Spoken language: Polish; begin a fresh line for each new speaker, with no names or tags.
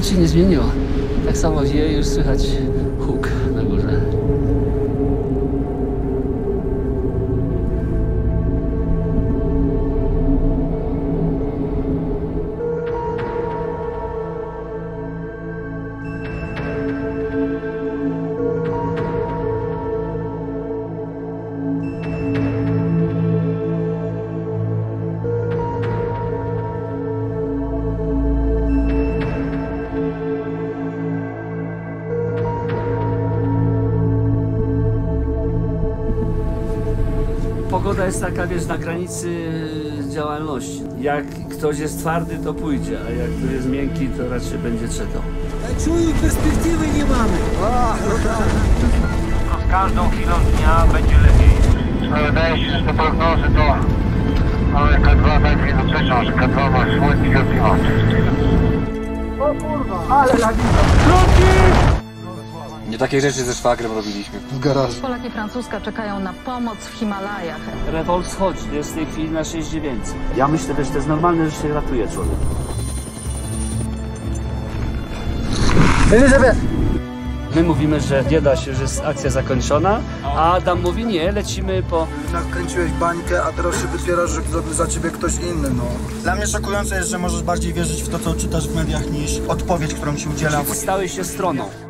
się nie zmieniło. Tak samo wieje, już słychać huk na górze. Pogoda jest taka, wiesz, na granicy działalności. Jak ktoś jest twardy, to pójdzie, a jak ktoś jest miękki, to raczej będzie czekał.
Czuję, perspektywy nie mamy.
Z każdą chwilą dnia będzie lepiej. Wydaje się, że te prognozy to... Ale K2 tak nie dotyczą, że K2 ma słońce i klimat.
O kurwa, ale lawina.
Nie takie rzeczy ze szwagrem robiliśmy w garażu.
Polak i Francuska czekają na pomoc w Himalajach.
Rewolt wchodzi, jest w tej chwili na 6900. Ja myślę, że to jest normalne, że się ratuje człowiek. My mówimy, że nie da się, że jest akcja zakończona, a Adam mówi nie, lecimy po...
Nakręciłeś bańkę, a teraz się wytwierasz, że zrobił za ciebie ktoś inny, no. Dla mnie szokujące jest, że możesz bardziej wierzyć w to, co czytasz w mediach, niż odpowiedź, którą ci udzielam.
Stałeś się stroną.